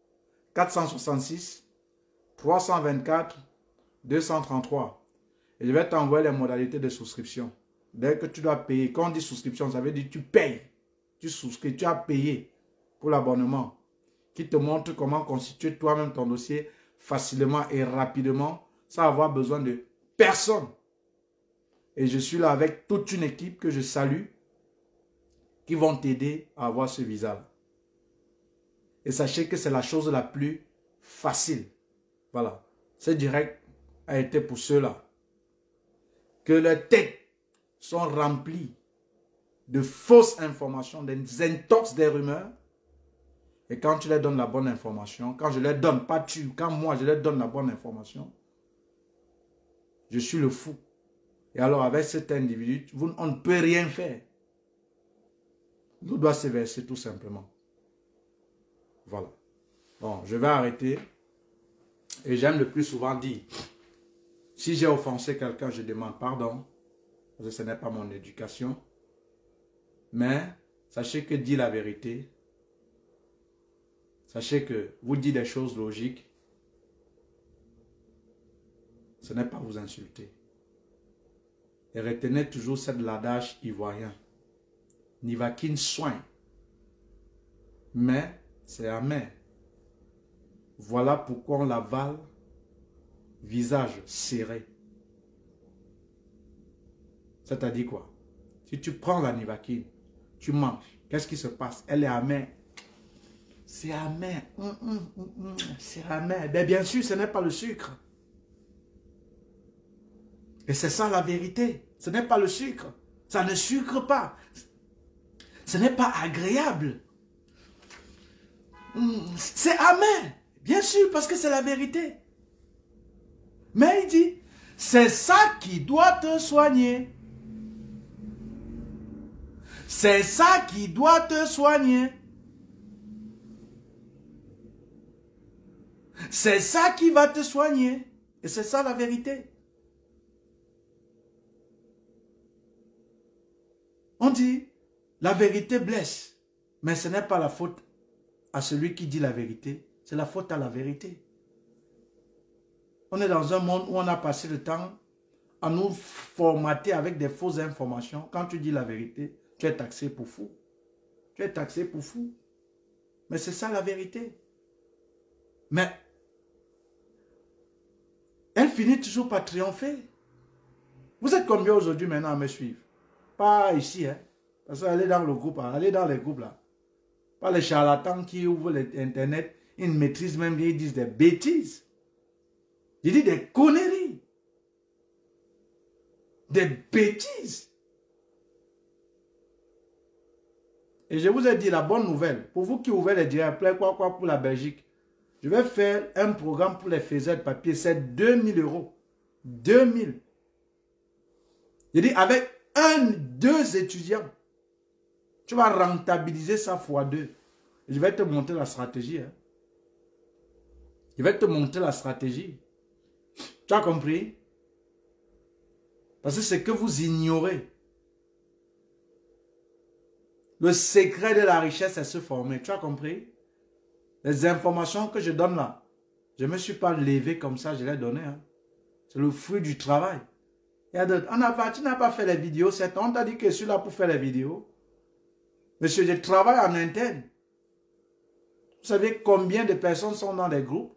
466 324 233. Et je vais t'envoyer les modalités de souscription. Dès que tu dois payer, quand on dit souscription, ça veut dire que tu payes. Tu souscris, tu as payé pour l'abonnement qui te montre comment constituer toi-même ton dossier facilement et rapidement sans avoir besoin de personne. Et je suis là avec toute une équipe que je salue qui vont t'aider à avoir ce visa-là. Et sachez que c'est la chose la plus facile. Voilà. Ce direct a été pour ceux-là. Que leurs têtes sont remplies de fausses informations, des intox, des rumeurs. Et quand tu leur donnes la bonne information, quand je leur donne, pas tu, quand moi je leur donne la bonne information, je suis le fou. Et alors avec cet individu, on ne peut rien faire. L'eau doit se verser tout simplement. Voilà. Bon, je vais arrêter. Et j'aime le plus souvent dire, si j'ai offensé quelqu'un, je demande pardon. Parce que ce n'est pas mon éducation. Mais sachez que dire la vérité, sachez que vous dites des choses logiques, ce n'est pas vous insulter. Et retenez toujours cette l'adage ivoirien. Nivakin soin. Mais c'est amer. Voilà pourquoi on l'avale, visage serré. C'est-à-dire quoi? Si tu prends la nivakine, tu manges, qu'est-ce qui se passe? Elle est amère. C'est amer. C'est amer. Mais bien sûr, ce n'est pas le sucre. Et c'est ça la vérité. Ce n'est pas le sucre. Ça ne sucre pas. Ce n'est pas agréable. C'est amer. Bien sûr, parce que c'est la vérité. Mais il dit, c'est ça qui doit te soigner. C'est ça qui doit te soigner. C'est ça qui va te soigner. Et c'est ça la vérité. On dit, la vérité blesse. Mais ce n'est pas la faute à celui qui dit la vérité. C'est la faute à la vérité. On est dans un monde où on a passé le temps à nous formater avec des fausses informations. Quand tu dis la vérité, tu es taxé pour fou. Tu es taxé pour fou. Mais c'est ça la vérité. Mais elle finit toujours par triompher. Vous êtes combien aujourd'hui maintenant à me suivre? Pas ici, hein. Parce que allez dans le groupe, allez dans les groupes là. Pas les charlatans qui ouvrent l'internet, ils ne maîtrisent même bien, ils disent des bêtises. Ils disent des conneries. Des bêtises. Et je vous ai dit la bonne nouvelle. Pour vous qui ouvrez les directs, quoi pour la Belgique. Je vais faire un programme pour les faiseurs de papier. C'est 2000 €. 2000. Je dis avec 2 étudiants. Tu vas rentabiliser ça x2. Je vais te montrer la stratégie. Hein. Je vais te montrer la stratégie. Tu as compris? Parce que c'est que vous ignorez. Le secret de la richesse, c'est se former. Tu as compris? Les informations que je donne là, je ne me suis pas levé comme ça, je les ai données. Hein. C'est le fruit du travail. Il y a d'autres. Tu n'as pas fait les vidéos, on t'a dit que je suis là pour faire les vidéos. Monsieur, je travaille en interne. Vous savez combien de personnes sont dans les groupes?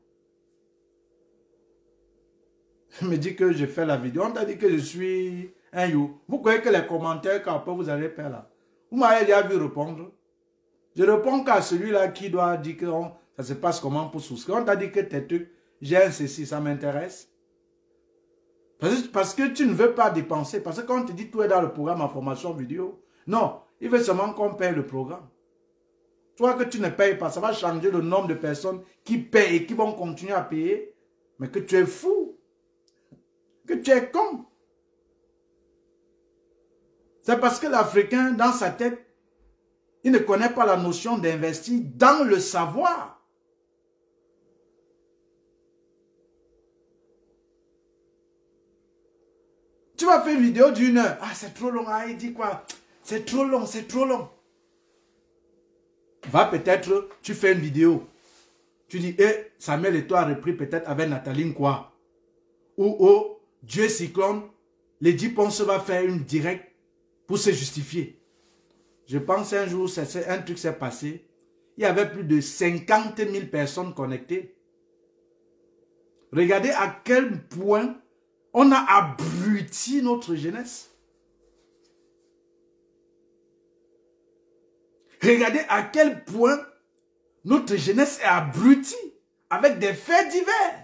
Je me dis que je fais la vidéo. On t'a dit que je suis un you. Vous croyez que les commentaires qu'après vous allez faire là, vous m'avez déjà vu répondre. Je réponds qu'à celui-là qui doit dire que ça se passe comment pour souscrire. On t'a dit que tes trucs, j'ai un ceci, ça m'intéresse. Parce que tu ne veux pas dépenser. Parce que quand on te dit tout est dans le programme en formation vidéo, non, il veut seulement qu'on paye le programme. Toi que tu ne payes pas, ça va changer le nombre de personnes qui payent et qui vont continuer à payer. Mais que tu es fou. Que tu es con. C'est parce que l'Africain, dans sa tête, il ne connaît pas la notion d'investir dans le savoir. Tu vas faire une vidéo d'1 heure. Ah, c'est trop long. Ah, il dit quoi? C'est trop long, c'est trop long. Va peut-être, tu fais une vidéo. Tu dis, Samuel et toi a repris peut-être avec Nathalie quoi. Ou, Dieu Cyclone, Lady Ponce va faire une directe pour se justifier. Je pense un jour, un truc s'est passé. Il y avait plus de 50 000 personnes connectées. Regardez à quel point on a abruti notre jeunesse. Regardez à quel point notre jeunesse est abrutie avec des faits divers.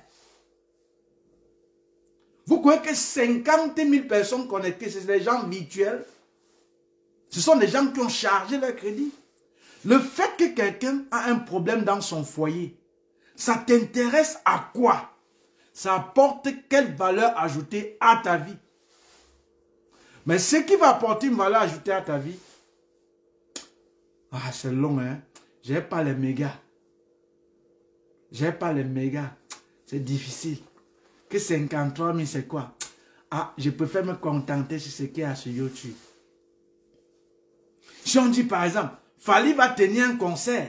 Vous croyez que 50 000 personnes connectées, c'est des gens virtuels? Ce sont des gens qui ont chargé leur crédit. Le fait que quelqu'un a un problème dans son foyer, ça t'intéresse à quoi? Ça apporte quelle valeur ajoutée à ta vie? Mais ce qui va apporter une valeur ajoutée à ta vie, ah, c'est long, hein? J'ai pas les mégas. J'ai pas les mégas. C'est difficile. Que 53 000, c'est quoi? Ah, je préfère me contenter sur ce qu'il y a sur YouTube. Si on dit par exemple, Fally va tenir un concert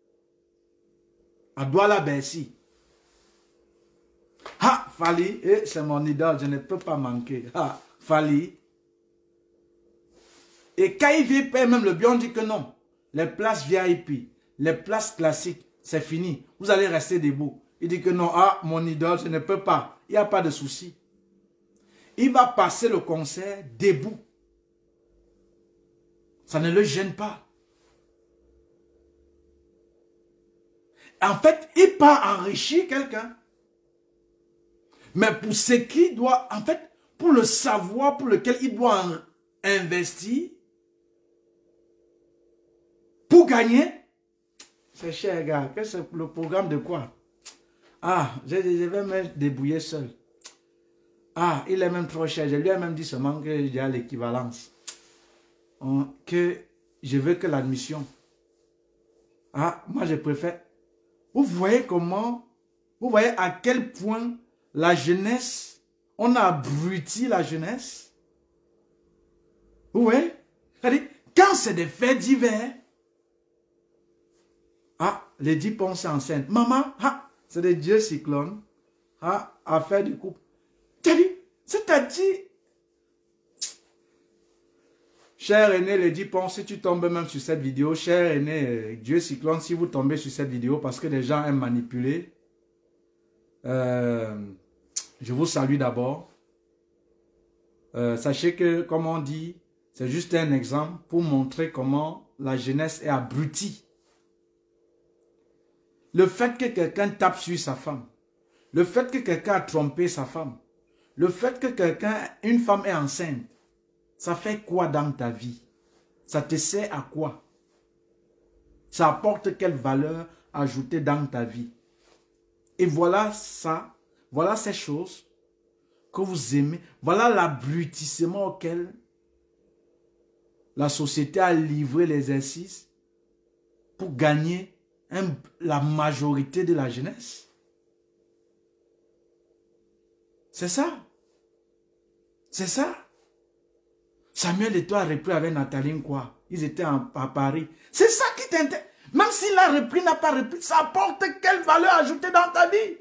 à Douala-Bercy. Ah, Fally, c'est mon idole, je ne peux pas manquer. Ah, Fally. Et quand il vient payer même le bien, on dit que non. Les places VIP, les places classiques, c'est fini. Vous allez rester debout. Il dit que non, ah, mon idole, je ne peux pas. Il n'y a pas de souci. Il va passer le concert debout. Ça ne le gêne pas. En fait, il peut enrichir quelqu'un. Mais pour ce qu'il doit, en fait, pour le savoir pour lequel il doit investir, pour gagner, c'est cher, gars. C'est le programme de quoi? Ah, je vais me débrouiller seul. Ah, il est même trop cher. Je lui ai même dit seulement que j'ai l'équivalence. Que je veux que l'admission. Ah, moi je préfère. Vous voyez comment, vous voyez à quel point la jeunesse, on a abruti la jeunesse. Vous voyez? C'est-à-dire, quand c'est des faits divers, ah, les 10 pensent enceinte. Maman, ah, c'est des dieux cyclones. Ah, affaire du couple. C'est-à-dire, cher aîné, les 10 ponts, si tu tombes même sur cette vidéo, cher aîné, Dieu cyclone, si vous tombez sur cette vidéo parce que les gens aiment manipuler, je vous salue d'abord. Sachez que, comme on dit, c'est juste un exemple pour montrer comment la jeunesse est abrutie. Le fait que quelqu'un tape sur sa femme, le fait que quelqu'un a trompé sa femme, le fait que une femme est enceinte, ça fait quoi dans ta vie? Ça te sert à quoi? Ça apporte quelle valeur ajoutée dans ta vie? Et voilà ça, voilà ces choses que vous aimez. Voilà l'abrutissement auquel la société a livré l'exercice pour gagner la majorité de la jeunesse. C'est ça. C'est ça. Samuel et toi a repris avec Nathalie quoi? Ils étaient à Paris. C'est ça qui t'intéresse. Même s'il a repris, n'a pas repris, ça apporte quelle valeur ajoutée dans ta vie?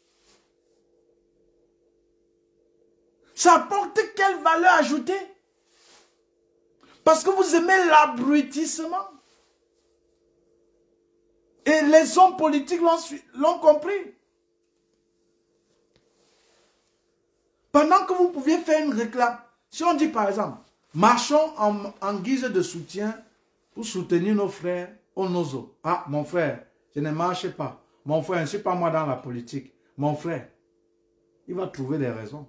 Ça apporte quelle valeur ajoutée? Parce que vous aimez l'abrutissement. Et les hommes politiques l'ont compris. Pendant que vous pouviez faire une réclame, si on dit par exemple, marchons en guise de soutien pour soutenir nos frères au Nozo. Ah, mon frère, je ne marche pas. Mon frère, je ne suis pas moi dans la politique. Mon frère, il va trouver des raisons.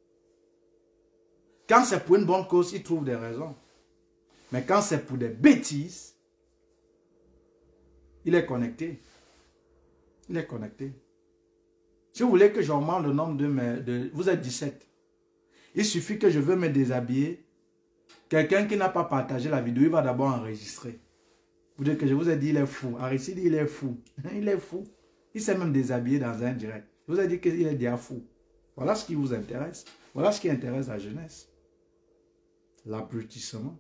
Quand c'est pour une bonne cause, il trouve des raisons. Mais quand c'est pour des bêtises, il est connecté. Il est connecté. Si vous voulez que j'augmente le nombre vous êtes 17. Il suffit que je veux me déshabiller. Quelqu'un qui n'a pas partagé la vidéo, il va d'abord enregistrer. Vous dites que je vous ai dit, il est fou. Aristide, il est fou. Il est fou. Il s'est même déshabillé dans un direct. Je vous ai dit qu'il est déjà fou. Voilà ce qui vous intéresse. Voilà ce qui intéresse la jeunesse. L'abrutissement.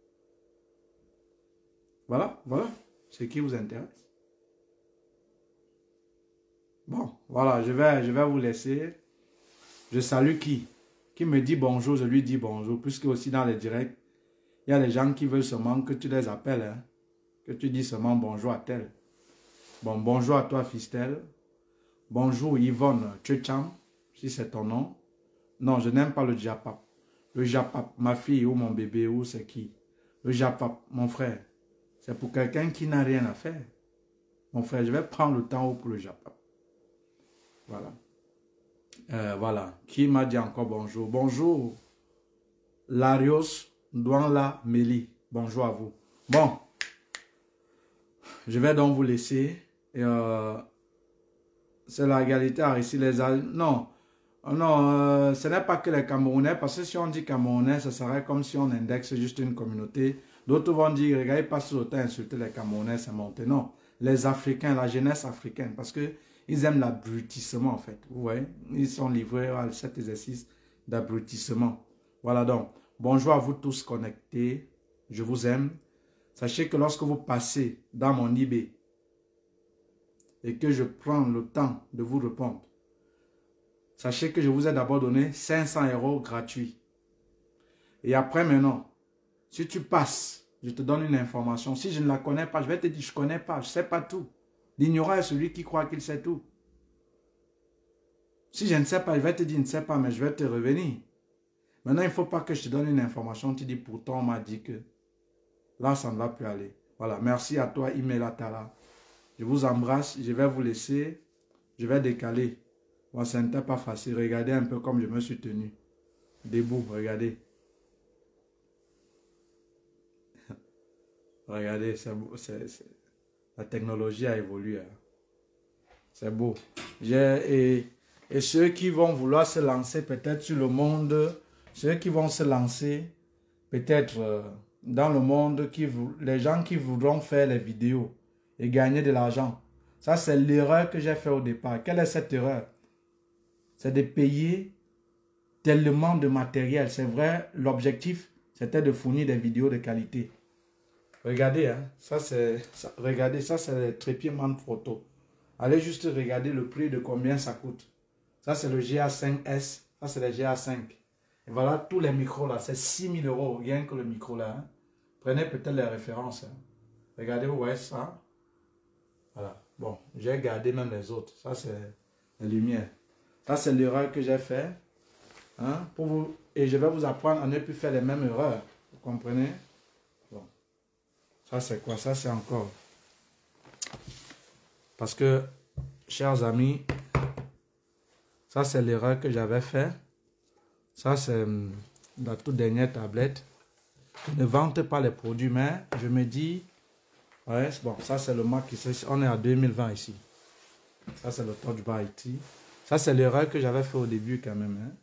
Voilà ce qui vous intéresse. Bon, voilà, je vais vous laisser. Je salue qui? Qui me dit bonjour, je lui dis bonjour. Puisque aussi dans les directs, il y a des gens qui veulent seulement que tu les appelles. Hein, que tu dis seulement bonjour à tel. Bon, bonjour à toi, Fistel. Bonjour, Yvonne Tchecham, si c'est ton nom. Non, je n'aime pas le Japap. Le Japap, ma fille ou mon bébé ou c'est qui? Le Japap, mon frère. C'est pour quelqu'un qui n'a rien à faire. Mon frère, je vais prendre le temps pour le Japap. Voilà. Voilà. Qui m'a dit encore bonjour? Bonjour. Larios Douanla Meli. Bonjour à vous. Bon. Je vais donc vous laisser. C'est la égalité ici. Non. Non, ce n'est pas que les Camerounais. Parce que si on dit Camerounais, ce serait comme si on indexe juste une communauté. D'autres vont dire, regardez, pas sur autant insulter les Camerounais, c'est monté. Non. Les Africains, la jeunesse africaine. Parce que ils aiment l'abrutissement en fait. Vous voyez, ils sont livrés à cet exercice d'abrutissement. Voilà donc. Bonjour à vous tous connectés. Je vous aime. Sachez que lorsque vous passez dans mon eBay et que je prends le temps de vous répondre, sachez que je vous ai d'abord donné 500 € gratuits. Et après maintenant, si tu passes, je te donne une information. Si je ne la connais pas, je vais te dire, je ne connais pas, je ne sais pas tout. L'ignorant est celui qui croit qu'il sait tout. Si je ne sais pas, je vais te dire, je ne sais pas, mais je vais te revenir. Maintenant, il ne faut pas que je te donne une information. Tu dis, pourtant, on m'a dit que là, ça ne va plus aller. Voilà, merci à toi, Imela Tala. Je vous embrasse, je vais vous laisser. Je vais décaler. Moi, ça n'était pas facile. Regardez un peu comme je me suis tenu. Debout, regardez. Regardez, la technologie a évolué. Hein. C'est beau. Et ceux qui vont vouloir se lancer peut-être sur le monde, ceux qui vont se lancer peut-être dans le monde, les gens qui voudront faire les vidéos et gagner de l'argent. Ça, c'est l'erreur que j'ai fait au départ. Quelle est cette erreur? C'est de payer tellement de matériel. C'est vrai, l'objectif, c'était de fournir des vidéos de qualité. Regardez, hein, regardez, ça c'est le trépiedman photo. Allez juste regarder le prix de combien ça coûte. Ça c'est le GA5S, ça c'est le GA5. Et voilà tous les micros là, c'est 6 000 €, rien que le micro là. Hein. Prenez peut-être les références. Hein. Regardez, vous voyez ça. Voilà, bon, j'ai gardé même les autres. Ça c'est la lumière. Ça c'est l'erreur que j'ai fait. Hein, pour vous, et je vais vous apprendre à ne plus faire les mêmes erreurs. Vous comprenez? Bon. Ça c'est quoi? Ça c'est encore. Parce que, chers amis, ça c'est l'erreur que j'avais fait. Ça c'est la toute dernière tablette. Je ne vante pas les produits, mais je me dis, ouais, bon, ça c'est le Mac ici. On est en 2020 ici. Ça c'est le Touch Bar ici. Ça c'est l'erreur que j'avais fait au début quand même. Hein.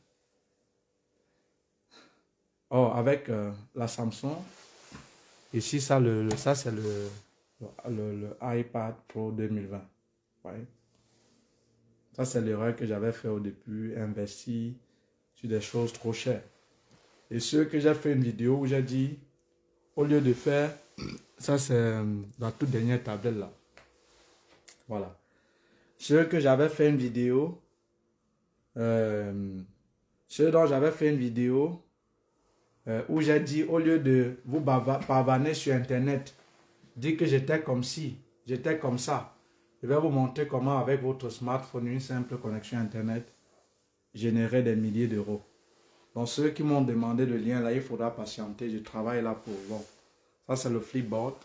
Oh, avec la Samsung, ici, ça c'est le iPad Pro 2020. Ouais. Ça, c'est l'erreur que j'avais fait au début, investi sur des choses trop chères. Et ce que j'ai fait une vidéo où j'ai dit, au lieu de faire, ça c'est la toute dernière tablette là. Voilà. Ce que j'avais fait une vidéo, ce dont j'avais fait une vidéo, où j'ai dit, au lieu de vous pavaner sur Internet, dire que j'étais comme ci, j'étais comme ça, je vais vous montrer comment, avec votre smartphone, une simple connexion Internet, générer des milliers d'euros. Donc, ceux qui m'ont demandé le lien, là, il faudra patienter. Je travaille là pour... Bon, ça, c'est le Flipboard.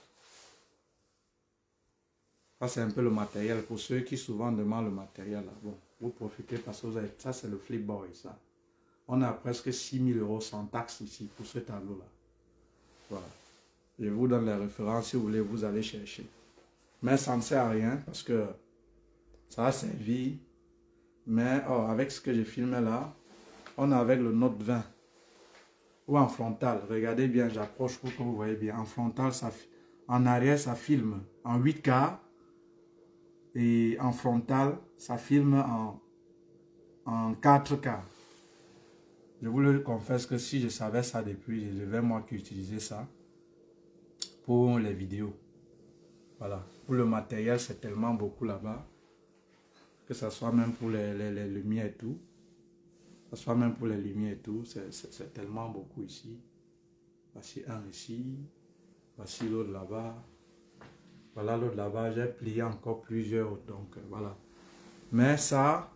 Ça, c'est un peu le matériel. Pour ceux qui souvent demandent le matériel, là, bon, vous profitez parce que vous avez... Ça, c'est le Flipboard, ça. On a presque 6 000 € sans taxe ici pour ce tableau-là. Voilà. Je vous donne les références si vous voulez, vous allez chercher. Mais ça ne sert à rien parce que ça a servi. Mais oh, avec ce que j'ai filmé là, on est avec le Note 20. Ou en frontal. Regardez bien, j'approche pour que vous voyez bien. En frontal, en arrière, ça filme en 8K. Et en frontal, ça filme en 4K. Je vous le confesse que si je savais ça depuis, je devais moi qui utiliser ça pour les vidéos. Voilà. Pour le matériel, c'est tellement beaucoup là-bas. Que ce soit même pour les lumières et tout. Que ce soit même pour les lumières et tout. C'est tellement beaucoup ici. Voici un ici. Voici l'autre là-bas. Voilà l'autre là-bas. J'ai plié encore plusieurs. Donc voilà. Mais ça...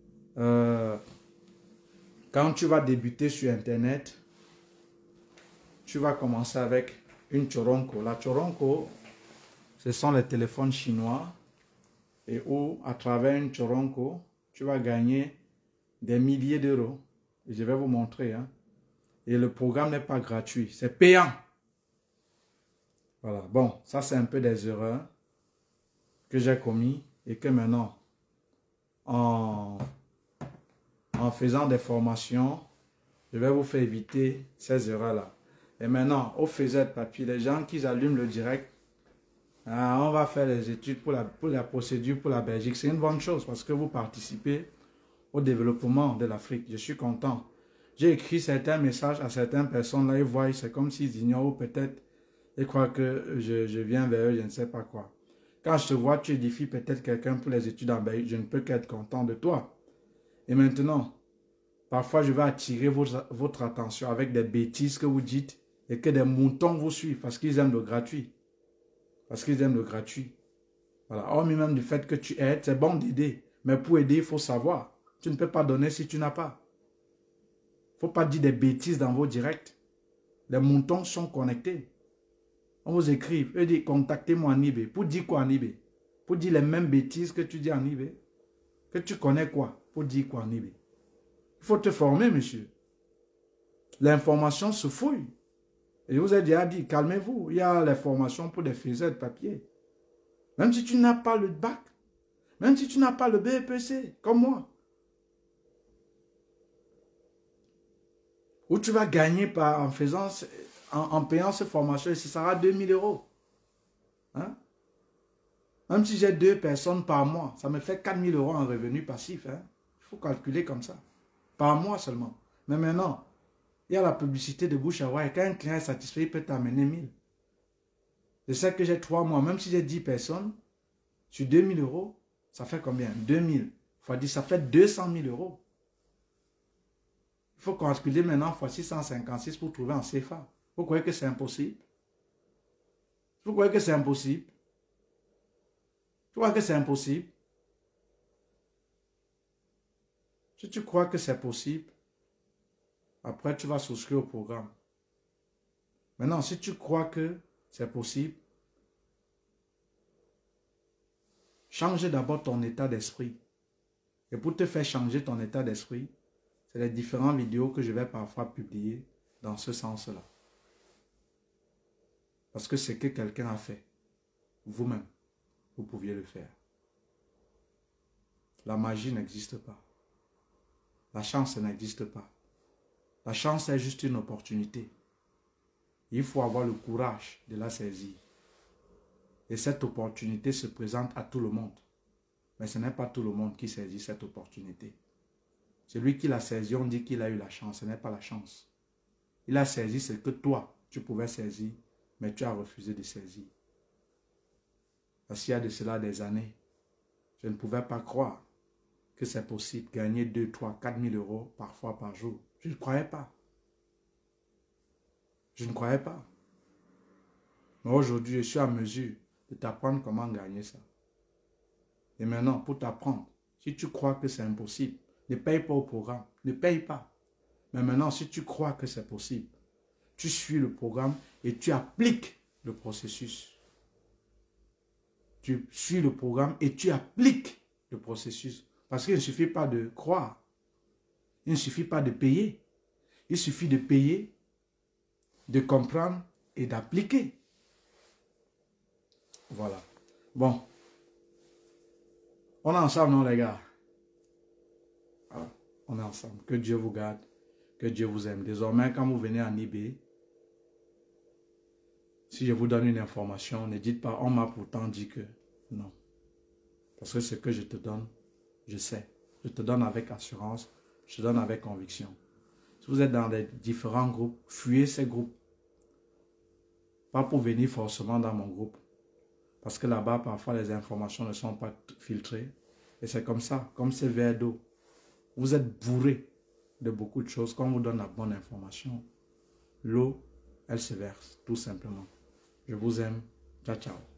quand tu vas débuter sur Internet, tu vas commencer avec une Choronko. La Choronko, ce sont les téléphones chinois et où, à travers une Choronko, tu vas gagner des milliers d'euros. Et je vais vous montrer. Hein. Et le programme n'est pas gratuit, c'est payant. Voilà, bon, ça c'est un peu des erreurs que j'ai commis et que maintenant, en faisant des formations, je vais vous faire éviter ces erreurs-là. Et maintenant, au faiseur de papier, les gens qui allument le direct, on va faire les études pour la procédure pour la Belgique. C'est une bonne chose parce que vous participez au développement de l'Afrique. Je suis content. J'ai écrit certains messages à certaines personnes, là, ils voient, c'est comme s'ils ignorent ou peut-être ils croient que je viens vers eux, je ne sais pas quoi. Quand je te vois, tu édifies peut-être quelqu'un pour les études en Belgique, je ne peux qu'être content de toi. Et maintenant, parfois, je vais attirer votre attention avec des bêtises que vous dites et que des moutons vous suivent parce qu'ils aiment le gratuit. Parce qu'ils aiment le gratuit. Voilà. Hormis même du fait que tu aides, c'est bon d'aider. Mais pour aider, il faut savoir. Tu ne peux pas donner si tu n'as pas. Il ne faut pas dire des bêtises dans vos directs. Les moutons sont connectés. On vous écrit, eux disent, contactez-moi en eBay. Pour dire quoi en eBay? Pour dire les mêmes bêtises que tu dis en eBay. Que tu connais quoi? Pour dire quoi en eBay? Il faut te former, monsieur. L'information se fouille. Et je vous ai déjà dit, calmez-vous. Il y a les formations pour des faiseurs de papier. Même si tu n'as pas le bac, Même si tu n'as pas le BEPC, comme moi. Ou tu vas gagner en payant cette formation et ce sera 2000 euros. Hein? Même si j'ai 2 personnes par mois, ça me fait 4000 euros en revenu passif. Hein? Il faut calculer comme ça. Par mois seulement. Mais maintenant, il y a la publicité de bouche à oreille. Quand un client est satisfait, il peut t'amener 1000. Je sais que j'ai 3 mois, même si j'ai 10 personnes, sur 2000 euros, ça fait combien? 2000 fois 10, ça fait 200 000 euros. Il faut calculer maintenant fois 656 pour trouver en CFA. Vous croyez que c'est impossible? Vous croyez que c'est impossible? Tu crois que c'est impossible? Si tu crois que c'est possible, après tu vas souscrire au programme. Maintenant, si tu crois que c'est possible, change d'abord ton état d'esprit. Et pour te faire changer ton état d'esprit, c'est les différentes vidéos que je vais parfois publier dans ce sens-là. Parce que c'est que quelqu'un a fait. Vous-même, vous pouviez le faire. La magie n'existe pas. La chance n'existe pas. La chance est juste une opportunité. Il faut avoir le courage de la saisir. Et cette opportunité se présente à tout le monde. Mais ce n'est pas tout le monde qui saisit cette opportunité. Celui qui l'a saisi, on dit qu'il a eu la chance. Ce n'est pas la chance. Il a saisi ce que toi, tu pouvais saisir, mais tu as refusé de saisir. Parce qu'il y a de cela des années, je ne pouvais pas croire que c'est possible de gagner 2, 3, 4 000 euros parfois par jour. Je ne croyais pas. Je ne croyais pas. Mais aujourd'hui, je suis à mesure de t'apprendre comment gagner ça. Et maintenant, pour t'apprendre, si tu crois que c'est impossible, ne paye pas au programme. Ne paye pas. Mais maintenant, si tu crois que c'est possible, tu suis le programme et tu appliques le processus. Tu suis le programme et tu appliques le processus. Parce qu'il ne suffit pas de croire. Il ne suffit pas de payer. Il suffit de payer, de comprendre et d'appliquer. Voilà. Bon. On est ensemble, non, les gars? Voilà. On est ensemble. Que Dieu vous garde. Que Dieu vous aime. Désormais, quand vous venez en eBay, si je vous donne une information, ne dites pas, on m'a pourtant dit que non. Parce que ce que je te donne, je sais. Je te donne avec assurance, je te donne avec conviction. Si vous êtes dans des différents groupes, fuyez ces groupes. Pas pour venir forcément dans mon groupe. Parce que là-bas, parfois, les informations ne sont pas filtrées. Et c'est comme ça, comme ces verres d'eau. Vous êtes bourré de beaucoup de choses. Quand on vous donne la bonne information, l'eau, elle se verse, tout simplement. Je vous aime. Ciao, ciao.